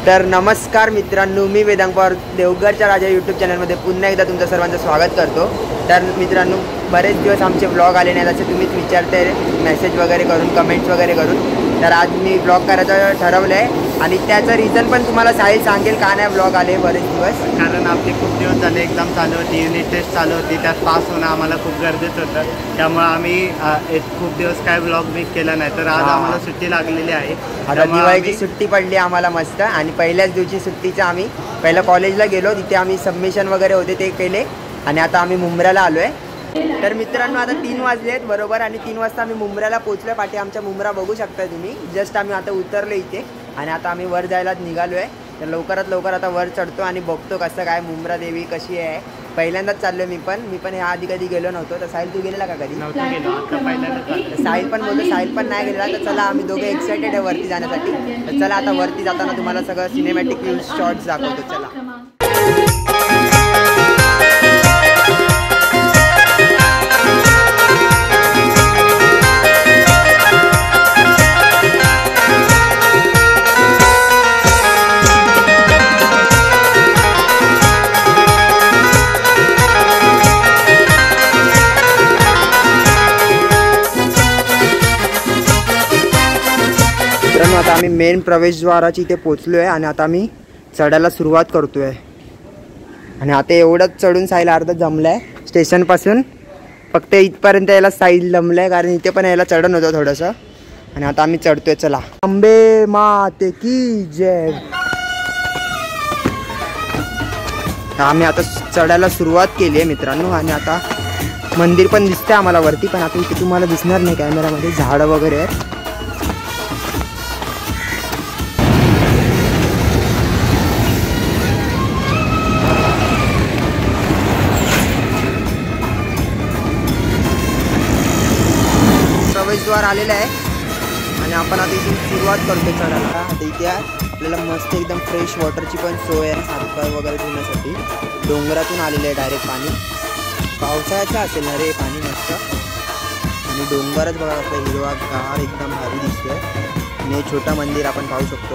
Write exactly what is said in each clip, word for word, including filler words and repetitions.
तर नमस्कार मित्रांनो, मी वेदांग पवार देवगडच्या राजा यूट्यूब चॅनलमध्ये पुन्हा एकदा तुमचं सर्वांचं स्वागत करतो। तर मित्रांनो, बरेच दिवस आमचे व्लॉग आले नाही, जसे तुम्हीच विचारते मेसेज वगैरे करून, कमेंट्स वगैरे करून। तर आज मी व्लॉग करायचं ठरवलं आहे आणि त्याचं रिझन पण तुम्हाला साहिल सांगेल का नाही व्लॉग आले बरेच दिवस। कारण आपली खूप दिवस झाले एक्झाम चालू होती, युनिट टेस्ट चालू होती, त्यात पास होणं आम्हाला खूप गरजेचं होतं। त्यामुळे आम्ही एक खूप दिवस काय व्लॉग मिस केला नाही, तर आज आम्हाला सुट्टी लागलेली आहे। आता दिवाळीची सुट्टी पडली आम्हाला मस्त आणि पहिल्याच दिवशी सुट्टीचं आम्ही पहिलं कॉलेजला गेलो, तिथे आम्ही सबमिशन वगैरे होते ते केले आणि आता आम्ही मुंब्र्याला आलो आहे। तर मित्रांनो, आता तीन वाजले आहेत बरोबर आणि तीन वाजता आम्ही मुंब्र्याला पोहोचलो आहे। पाठी आमच्या मुंब्रा बघू शकता तुम्ही, जस्ट आम्ही आता उतरलो इथे आणि आता आम्ही वर जायला निघालो आहे। तर लवकरात लवकर आता वर चढतो आणि बघतो कसं काय मुंब्रा देवी कशी आहे। पहिल्यांदाच चाललो मी पण मी पण ह्या आधी कधी गेलो नव्हतो। तर साहिल तू गेलेला का कधी? नव्हतं गेलो, आता पहिल्यांदा। साहिल पण बोलतो साहिल पण नाही गेलेला। तर चला आम्ही दोघे एक्सायटेड आहे वरती जाण्यासाठी। तर चला आता वरती जाताना तुम्हाला सगळं सिनेमॅटिक व्ह्यूज शॉट्स दाखवतो। चला आता आम्ही मेन प्रवेशद्वाराची इथे पोचलो आहे आणि आता आम्ही चढायला सुरुवात करतो आहे। आणि आता एवढंच चढून साहिल अर्धा जमलं आहे स्टेशनपासून, फक्त इथपर्यंत यायला साहिल जमलं आहे कारण इथे पण यायला चढण होतं थोडंसं। आणि आता आम्ही चढतोय। चला अंबे माते की जय। आम्ही आता चढायला सुरुवात केली आहे मित्रांनो आणि आता मंदिर पण दिसतंय आम्हाला वरती, पण आता इथे तुम्हाला दिसणार नाही कॅमेरामध्ये, झाडं वगैरे आहेत। प्रवेशद्वार आलेला आहे आणि आपण आता इथून सुरुवात करतो चढायला। आता इथे आपल्याला मस्त एकदम फ्रेश वॉटरची पण सोय आहे, हातपाय वगैरे धुण्यासाठी। डोंगरातून आलेलं आहे डायरेक्ट पाणी, पावसाळ्याचं असेल ना रे पाणी मस्त। आणि डोंगरच बघा आपला हिरवा गार एकदम भारी दिसतोय आणि हे छोटा मंदिर आपण पाहू शकतो।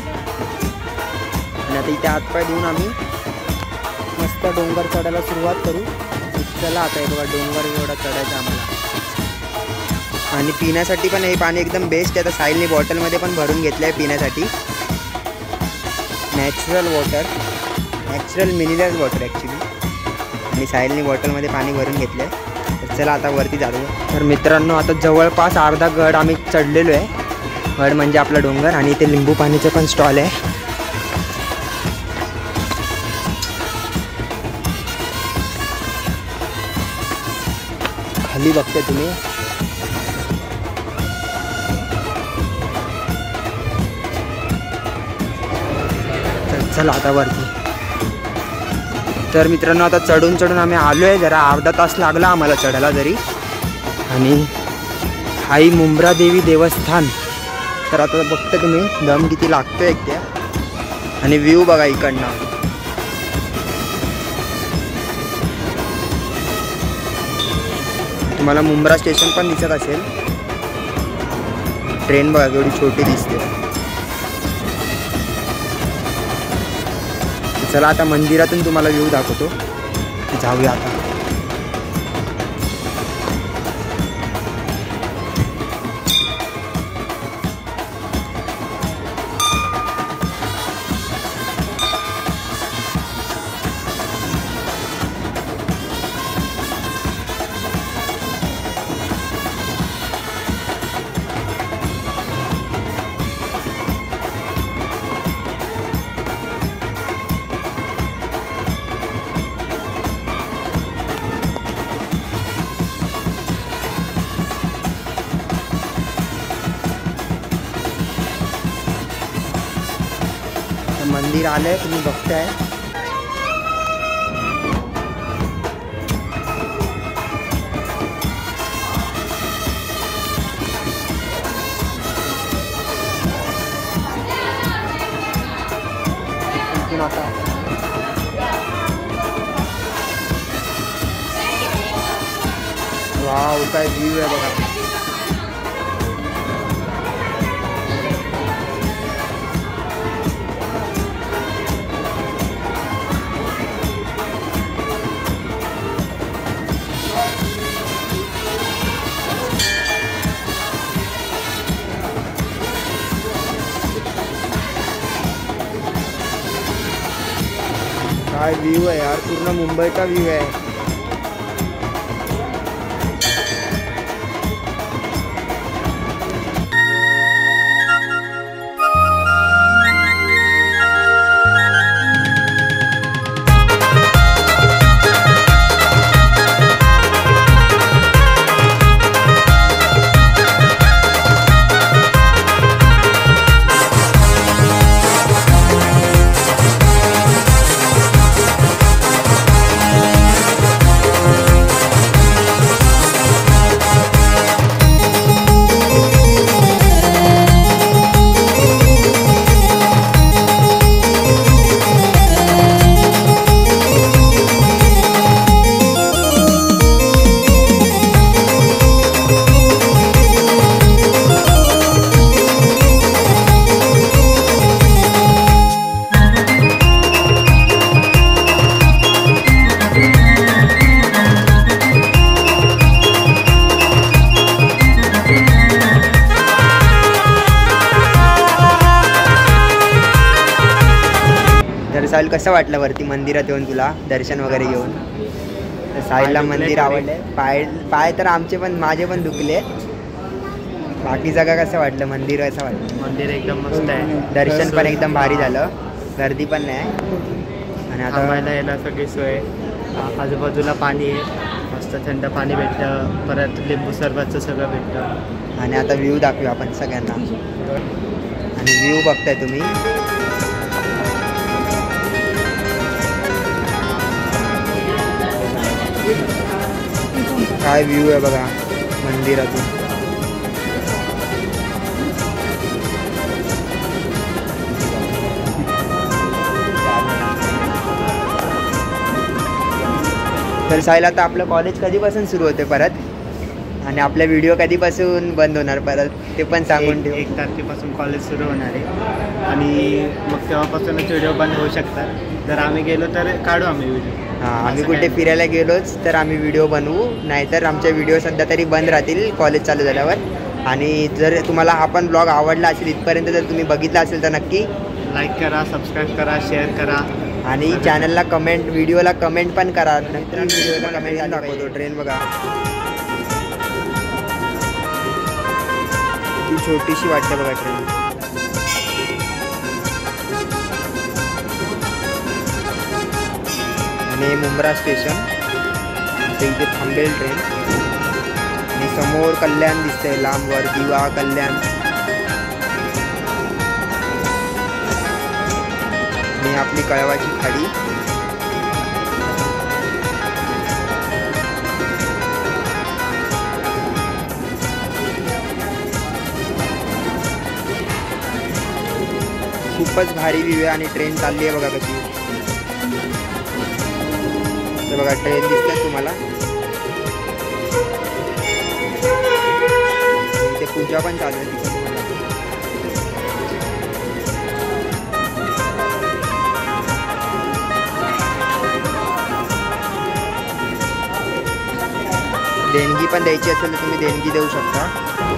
आणि आता इथे हातपाय धुवून आम्ही मस्त डोंगर चढायला सुरुवात करू। चला आता हे बघा डोंगर एवढा चढायचा आम्हाला। आणि पिण्यासाठी पण हे पाणी एकदम बेस्ट आहे। आता साहिलने बॉटलमध्ये पण भरून घेतलं आहे पिण्यासाठी, natural water, natural mineral water actually. आणि साहिलने बॉटलमध्ये पाणी भरून घेतलं आहे। तर चला आता वरती जाऊ। तर मित्रांनो, आता जवळपास अर्धा गड आम्ही चढलेलो आहे। गड म्हणजे आपला डोंगर आणि इथे लिंबू पाणीचं पण स्टॉल आहे। खाली बघते तुम्ही। चला आता वरती। तर मित्रांनो, आता चढून चढून आम्ही आलो आहे, जरा अर्धा तास लागला आम्हाला चढायला जरी। आणि आई मुंब्रा देवी देवस्थान, तर आता बघता तुम्ही दम किती लागतोय एक त्या। आणि व्ह्यू बघा इकडनं, तुम्हाला मुंब्रा स्टेशन पण दिसत असेल। ट्रेन बघा केवढी छोटी दिसते। चला आता मंदिरातून तुम्हाला व्ह्यू दाखवतो, जाऊया आता। मंदिर आलंय तुम्ही बघताय। आता वाव काय व्ह्यू आहे बघा। काय व्ह्यू आहे यार, पूर्ण मुंबईचा व्ह्यू आहे. साहिल कसं वाटलं वरती मंदिरात येऊन तुला दर्शन वगैरे घेऊन? तर साहिलला मंदिर आवडले. पाय पाय तर आमचे पण माझे पण दुखले. बाकी जागा कसं वाटलं? मंदिर कसं वाटलं? मंदिर एकदम मस्त आहे. दर्शन पण एकदम भारी झालं, गर्दी पण नाही. आणि आता थांबायला यायला सगळी सोय, आजूबाजूला पाणी आहे, मस्त थंड पाणी भेटतं, परत लिंबू सरबतचं सगळं भेटतं. आणि आता व्ह्यू दाखवू आपण सगळ्यांना. आणि व्ह्यू बघताय तुम्ही, काय व्ह्यू आहे बघा मंदिरातून. तर साहिल आता आपलं कॉलेज कधीपासून सुरू होते परत, आणि आपल्या व्हिडिओ कधीपासून बंद होणार परत ते पण सांगून ठेव. एक तारखेपासून कॉलेज सुरू होणार आहे आणि मग तेव्हापासूनच व्हिडिओ बंद होऊ शकतात. जर आम्ही गेलो तर काढू आम्ही व्हिडिओ. हां, आम्ही कुठे फिरायला गेलोच तर आम्ही व्हिडिओ बनवू, नाहीतर आमचे व्हिडिओ सध्या तरी बंद राहतील कॉलेज चालू झाल्यावर. आणि जर तुम्हाला हा पण ब्लॉग आवडला असेल इथपर्यंत, जर तुम्ही बघितला असेल तर नक्की लाईक करा, सबस्क्राईब करा, शेअर करा आणि चॅनलला कमेंट, व्हिडिओला कमेंट पण करा. नंतर व्हिडिओला कमेंट दाखवतो. ट्रेन बघा ती छोटीशी वाटते बघा ट्रेन. आणि मुंब्रा स्टेशन, इथे थांबेल ट्रेन. आणि समोर कल्याण दिसतंय लांबवर, दिवा कल्याण. आणि आपली कळवाची खाडी. खूपच भारी व्ह्यू आहे आणि ट्रेन चालली आहे बघा कशी. तर बघा ट्रेन दिसते तुम्हाला. इथे पूजा पण चालू आहे तिथे तुम्हाला. देणगी पण द्यायची असेल तर तुम्ही देणगी देऊ शकता.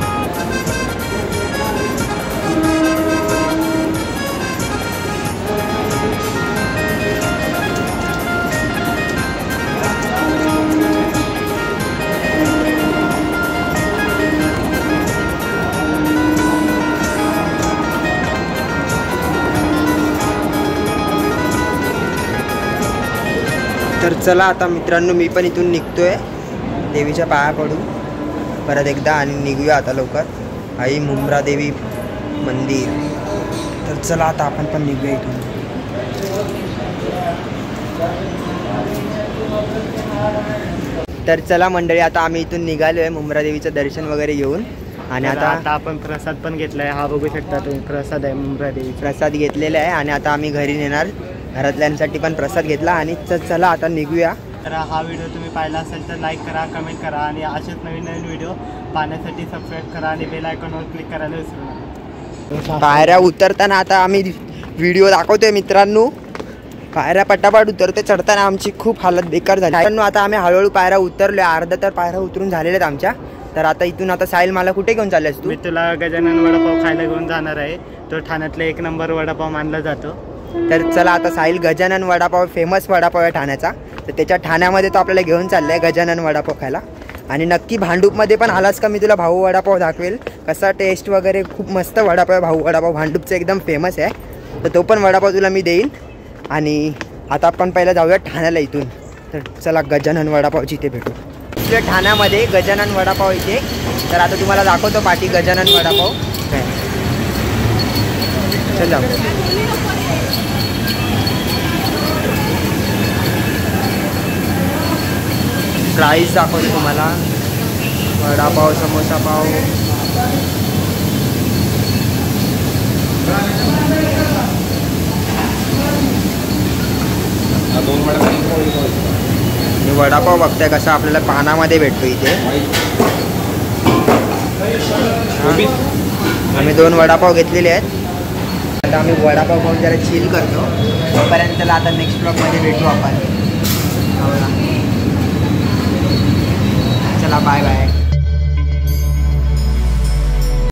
तर चला आता मित्रांनो, मी पण इथून निघतोय, देवीच्या पाया पडू परत एकदा आणि निघूया आता लवकर. आई मुंब्रा देवी मंदिर. तर चला आता आपण पण निघूया इथून. तर चला मंडळी, आता आम्ही इथून निघालो आहे मुंब्रा देवीचं दर्शन वगैरे घेऊन. आणि आता आता आपण प्रसाद पण घेतला आहे. हा बघू शकता तुम्ही, प्रसाद आहे मुंब्रा देवी. प्रसाद घेतलेला आहे आणि आता आम्ही घरी नेणार. घरातल्यांसाठी पण प्रसाद घेतला. आणि चला आता निघूया. तर हा व्हिडिओ तुम्ही पाहिला असेल तर लाईक करा, कमेंट करा आणि असेच नवीन नवीन व्हिडिओ पाहण्यासाठी सबस्क्राईब करा आणि बेल आयकॉनवर क्लिक करायला विसरू नका. पायऱ्या उतरताना आता आम्ही व्हिडिओ दाखवतोय मित्रांनो. पायऱ्या पटापट उतरते, चढताना आमची खूप हालत बेकार झाली. मित्रांनो आता आम्ही हळूहळू पायऱ्या उतरलोय, अर्धा तर पायऱ्या उतरून झालेल्या आहेत आमच्या. तर आता इथून आता साहिल मला कुठे घेऊन चाललेस तू? मी तुला गजानन वडापाव खायला घेऊन जाणार आहे. तो ठाण्यातला एक नंबर वडापाव मानला जातो. तर चला आता साहिल गजानन वडापाव फेमस वडापाव आहे ठाण्याचा, तर त्याच्या ठाण्यामध्ये तो आपल्याला घेऊन चालला आहे गजानन वडापाव खायला. आणि नक्की भांडूपमध्ये पण आलास का मी तुला भाऊ वडापाव दाखवेल, कसा टेस्ट वगैरे खूप मस्त वडापाव आहे. भाऊ वडापाव भांडूपचा एकदम फेमस आहे, तर तो पण वडापाव तुला मी देईन. आणि आता आपण पहिला जाऊया ठाण्याला इथून. तर चला गजानन वडापावची इथे भेटू. इथल्या ठाण्यामध्ये गजानन वडापाव इथे. तर आता तुम्हाला दाखवतो पाठी गजानन वडापाव. चला प्राईस दाखवतो तुम्हाला. वडापाव, समोसा पाव, वडापाव बघताय कसा आपल्याला पानामध्ये भेटतो इथे. आम्ही दोन वडापाव घेतलेले आहेत. आता आम्ही वडापाव खाऊन जरा चिल करतो. तोपर्यंत आता नेक्स्ट ब्लॉगमध्ये भेटू आपण. चला बाय बाय.